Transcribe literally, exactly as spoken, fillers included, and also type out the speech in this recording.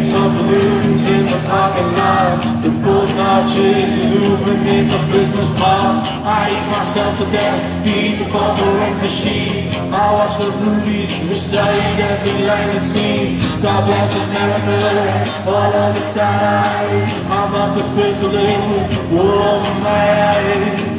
Lights of balloons in the parking lot. The golden arches illuminate the business park. I eat myself to death, feed the corporate machine. I watch the movies, recite every line and scene. God bless America, all of its eyes. I'm not the first to live, wool over my eyes.